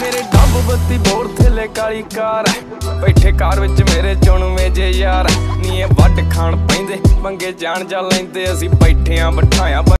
मेरे डब बत्ती बोर थेले काली कार बैठे कार विच मेरे चुनवे जे यार नी वड खाण पैंदे पंगे जान जा लैंदे असीं बैठे आ बिठाया।